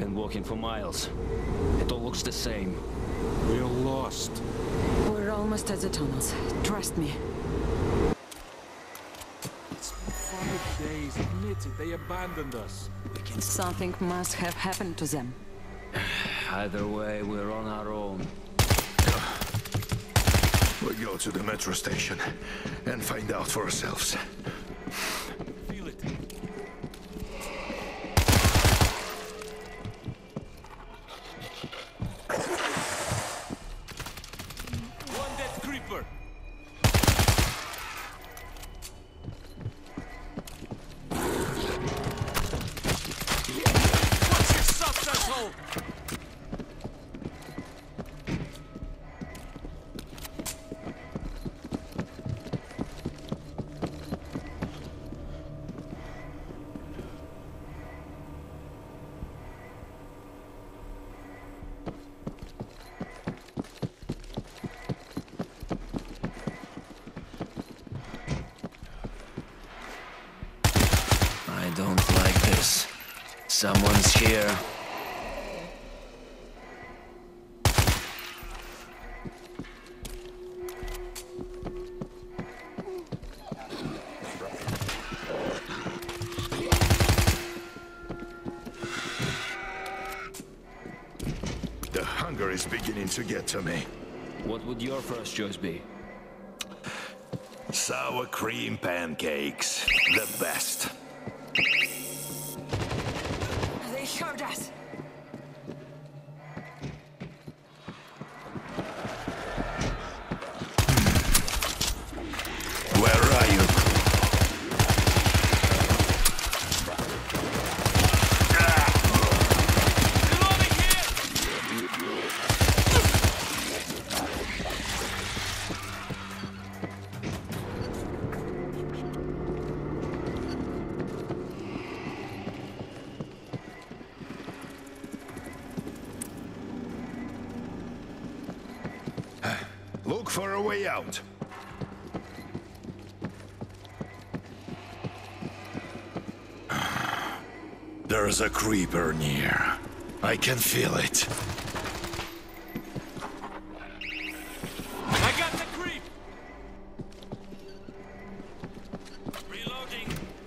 been walking for miles. It all looks the same. We're lost. We're almost at the tunnels. Trust me. It's been 5 days. Admit it, they abandoned us. Something must have happened to them. Either way, we're on our own. We'll go to the metro station and find out for ourselves. Feel it. One dead creeper. What's your sus, asshole? I don't like this. Someone's here. The hunger is beginning to get to me. What would your first choice be? Sour cream pancakes. The best. They heard us. Where are you? Look for a way out. There's a creeper near. I can feel it. I got the creep. Reloading.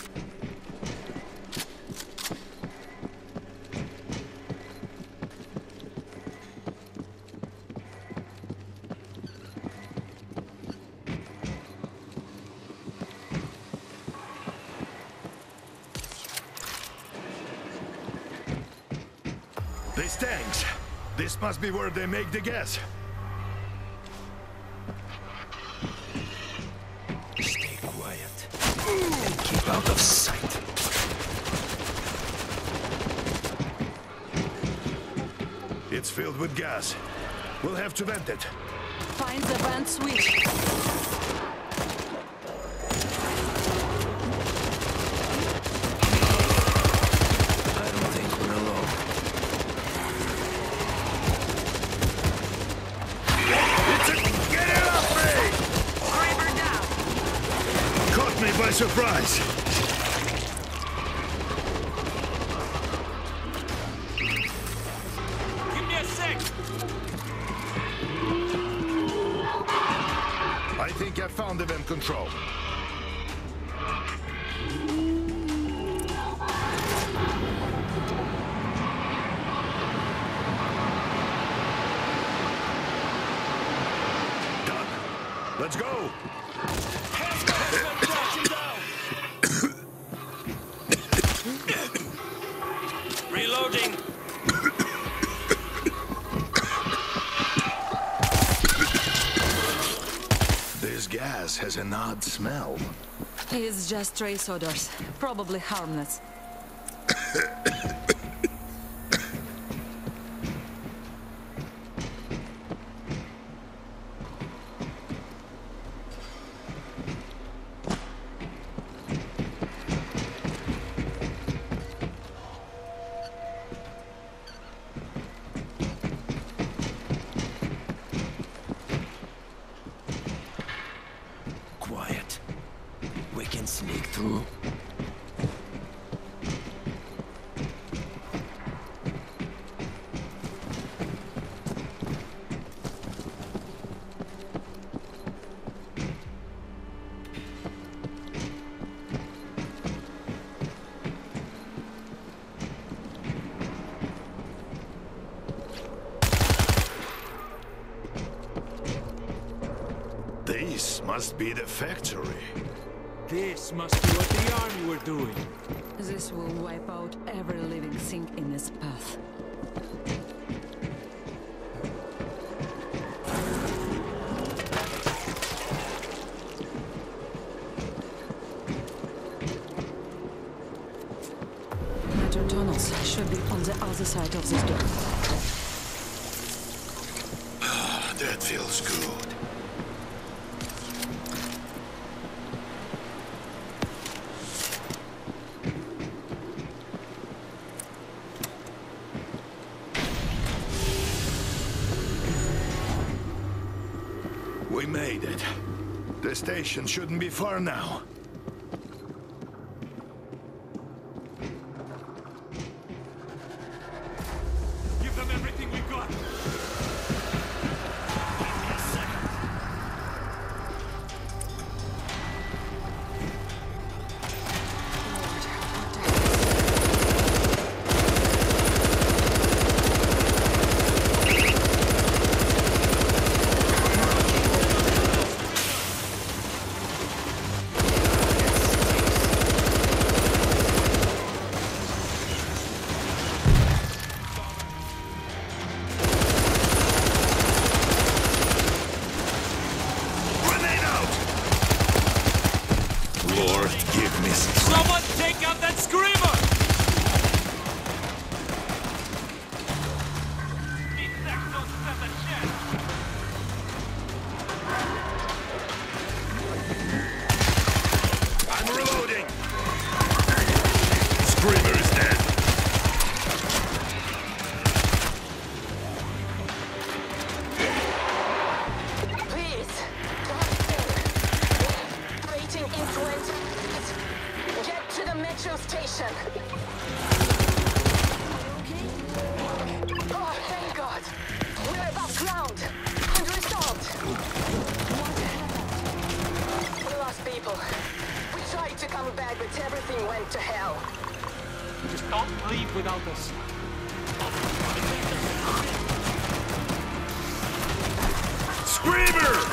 These tanks. This must be where they make the gas. Stay quiet. And keep out of sight. It's filled with gas. We'll have to vent it. Find the vent switch. I don't think we're alone. Get it off me! Creeper down. Caught me by surprise. Give me a sec. I think I found the vent control. Done. Let's go. Reloading. This gas has an odd smell. It's just trace odors. Probably harmless. Quiet. We can sneak through. Must be the factory. This must be what the army were doing. This will wipe out every living thing in its path. Metro tunnels should be on the other side of this door. That feels good. We made it. The station shouldn't be far now. Give them everything we got. Lord, give me strength. Someone take out that screamer! I'm reloading. Screamer is dead. Please, operating influence. Get to the metro station. Oh, thank God. We're above ground. Under assault. We lost people. We tried to come back, but everything went to hell. Just don't leave without us. Screamer!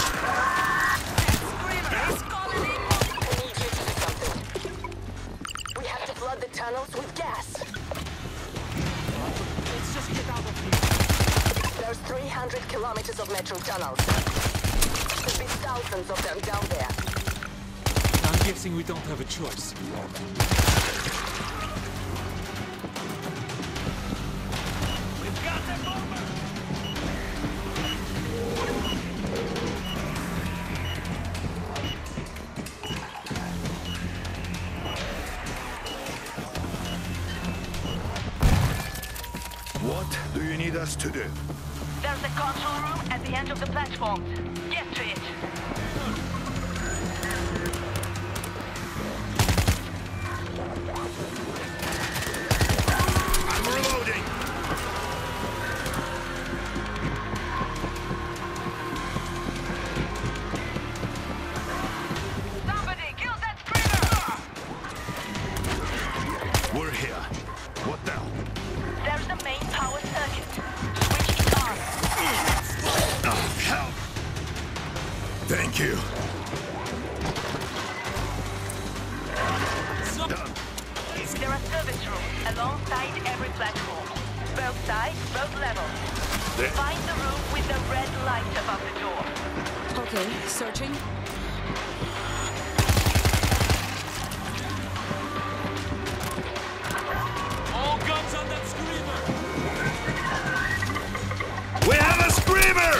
I need you to do something. We have to flood the tunnels with gas. Let's just get out of here. There's 300 kilometers of metro tunnels. There'll be thousands of them down there. I'm guessing we don't have a choice. We've got them over! What do you need us to do? There's a control room at the end of the platform. Get to it. I'm reloading. Somebody kill that screamer! We're here. What now? There's the main power circuit. Switch it on. Oh, help! Thank you. Done. There are service rooms alongside every platform. Both sides, both levels. There. Find the room with the red light above the door. Okay, searching. All guns on that screamer! We have a screamer!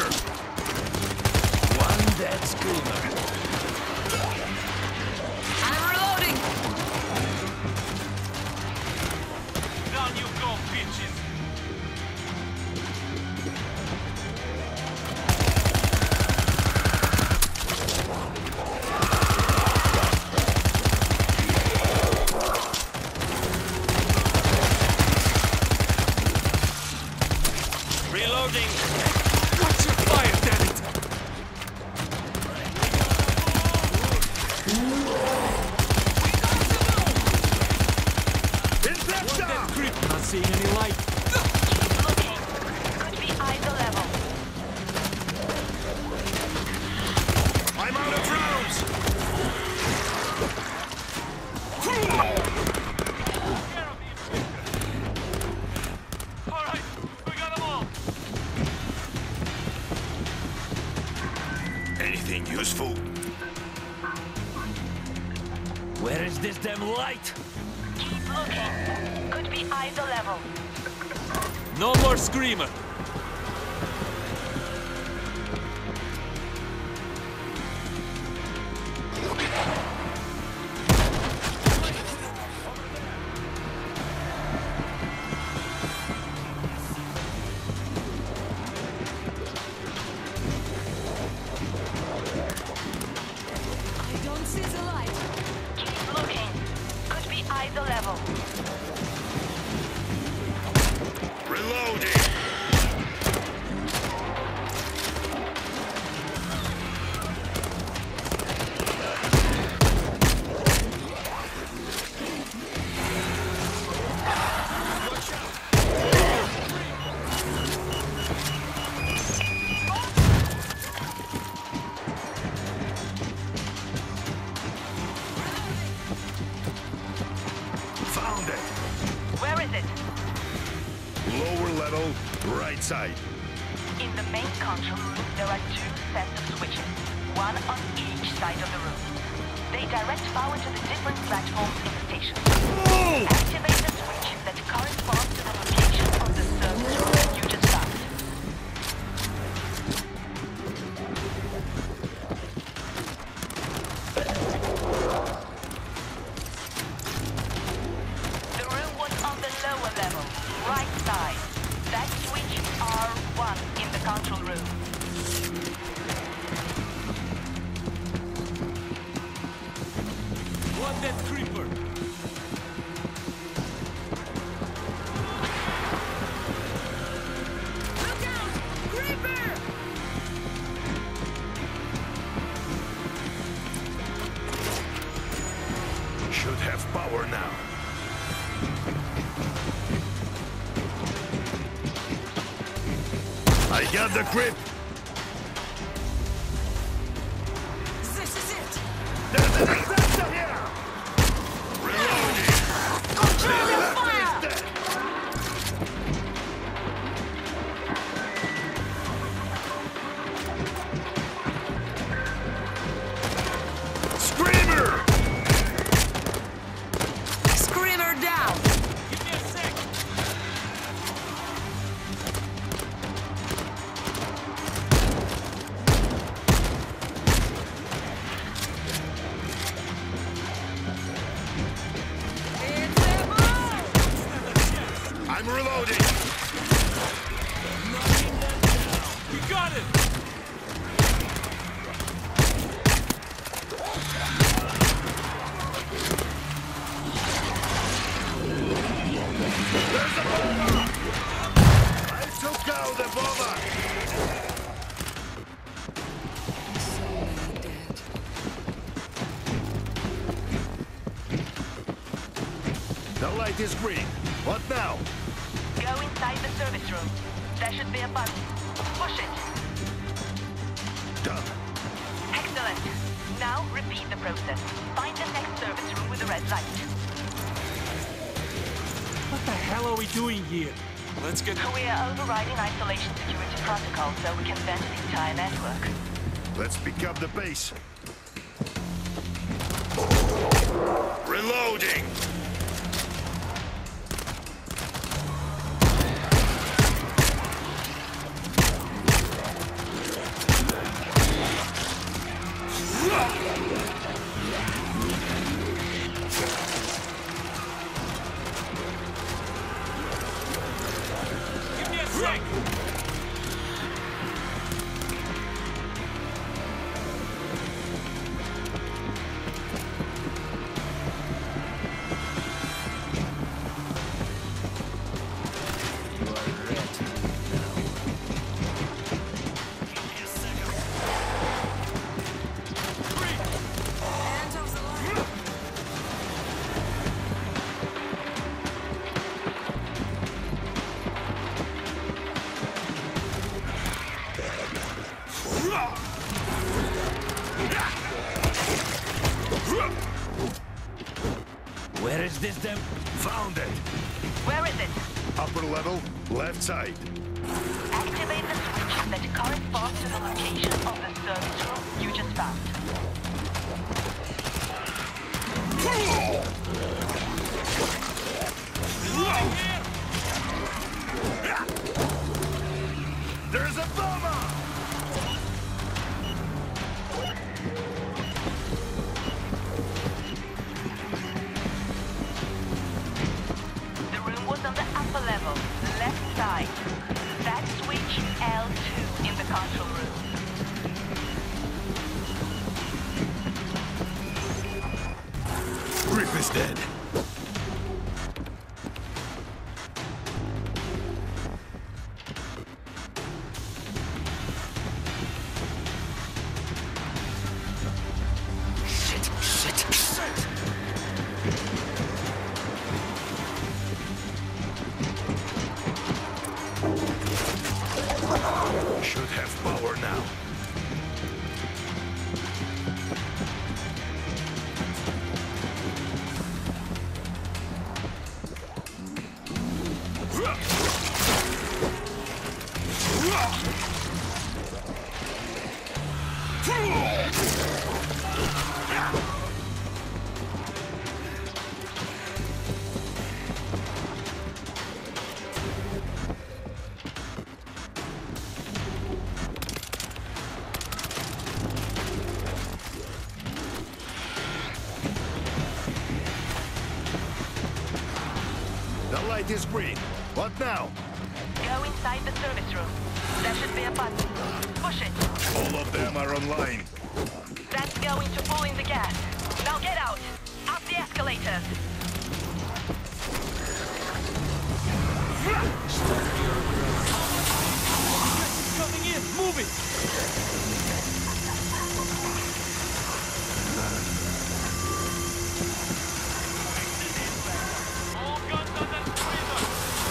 One dead screamer. I'm reloading! Down you go, bitches! Reloading! Watch your fire, damn it! That creep! Not seeing any light. Looking. Could be either level. I'm out of rounds! ain't useful. Where is this damn light? Keep looking. Could be either level. No more screamer. I don't see the light. Keep looking. Could be either level. Reloading! Found it! Where is it? Lower level, right side. In the main control room, there are two sets of switches, one on each side of the room. They direct power to the different platforms in the station. Activate the switch that corresponds to the location of the service room you just found. The room was on the lower level, right side. That switch R1 in the control room. One dead creeper. Look out! Creeper! Should have power now. I got the grip. This is it! There's an assassin here! Reloading! Control your fire! Dead. Screamer! Screamer down! Give me a sec. It's a ball! I'm reloading! We got him. There's a bomber! I took out the bomber! So many dead. The light is green. What now? Go inside the service room. There should be a button. Push it. Done. Excellent. Now repeat the process. Find the next service room with the red light. What the hell are we doing here? Let's get... We are overriding isolation security protocol so we can vent the entire network. Let's pick up the pace. Reloading! Give me a sec. Hands off the light! Where is this damn... Found it! Where is it? Up Upper level, left side. Activate the switch that corresponds to the location of the service room you just found. There's a bomber! The room was on the upper level, left side. That switch L2 in the control room. Grip is dead. Should have power now. The light is green. What now? Go inside the service room. There should be a button. Push it. All of them are online. That's going to pull in the gas. Now get out. Up the escalators. Coming in! Move it! All guns under freezer!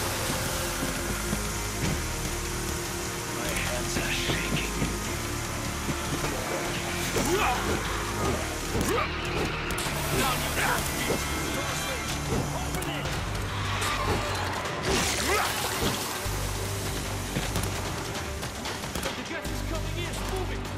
My hands are shaking. The gas is coming in! Move it!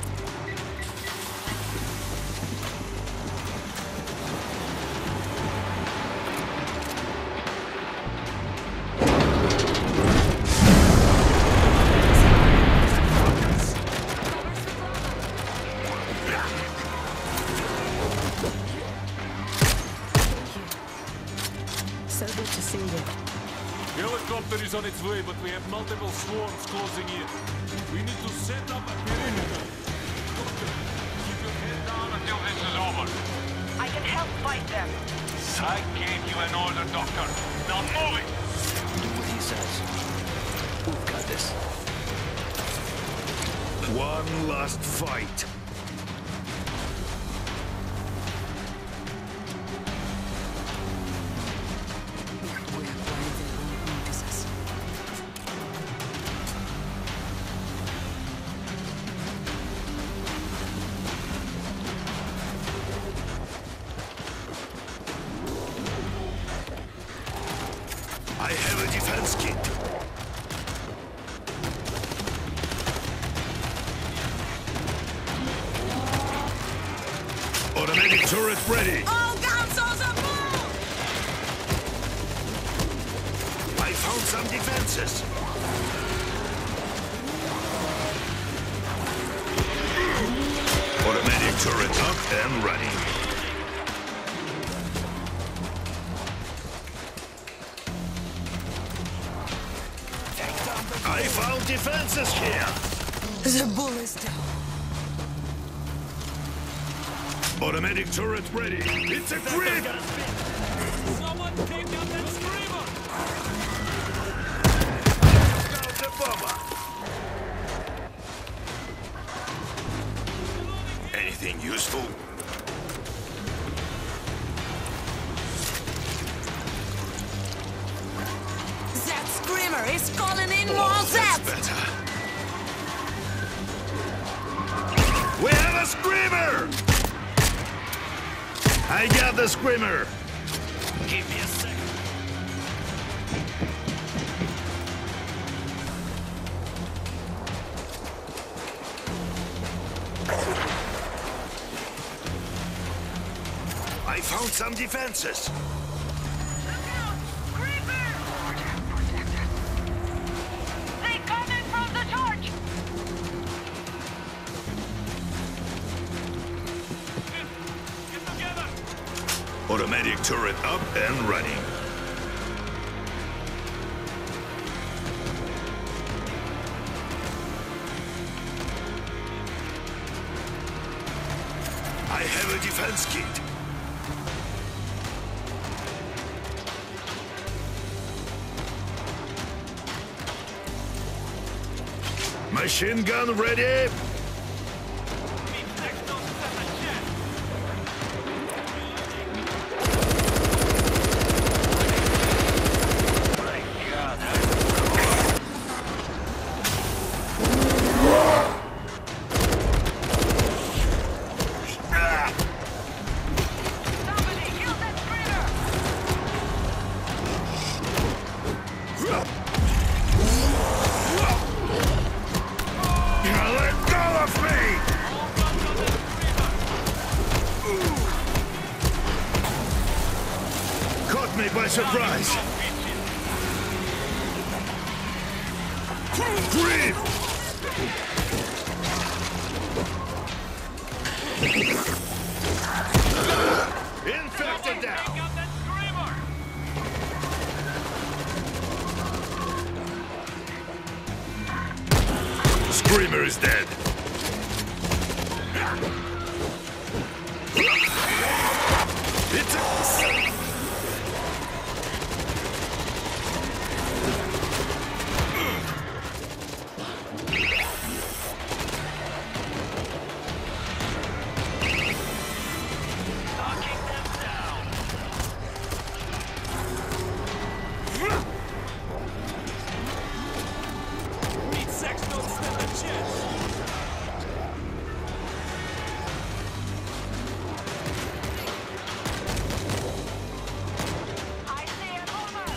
So good to see you. Helicopter is on its way, but we have multiple swarms closing in. We need to set up a perimeter. Doctor, keep your head down until this is over. I can help fight them. I gave you an order, Doctor. Now move it! Do what he says. We've got this. One last fight. We are blind, they won't notice us. I have a defense kit. Automatic turret ready. All guns on the move! I found some defenses. Automatic turret up and running. I found defenses here. The bull is down. Automatic turret ready. It's a grip. Someone take out that screamer! Down the bomber. Anything useful? That screamer is calling in more That's Zeds! better. We have a screamer! I got the screamer. Give me a second. found some defenses. Look out! Creeper! They coming from the church! Get together! Automatic turret up and running. I have a defense kit. Machine gun ready. Somebody kill that screamer! Let go of me! Caught me by surprise. Creep! Infected down! Got that screamer! Screamer is dead. It's a... Meat sex don't stand a chance! I see an over!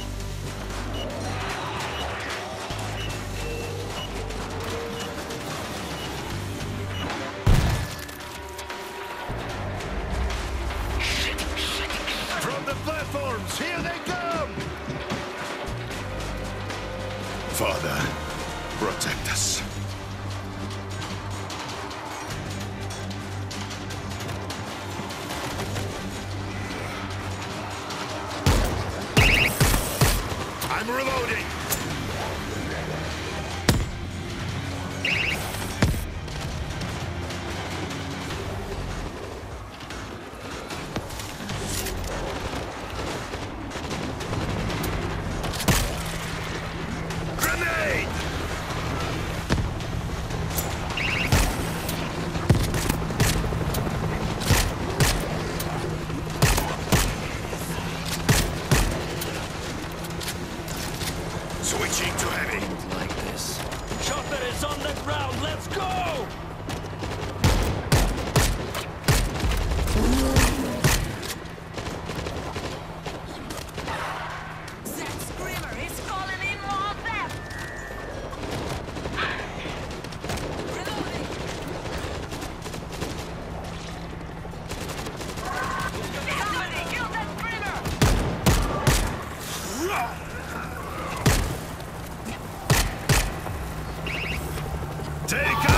From the platforms, here they come! Father, protect us. I'm reloading! Grenade! Switching to heavy. Like this. Chopper is on the ground, let's go! That screamer is calling in more theft! Reloading! Somebody kill that screamer! Take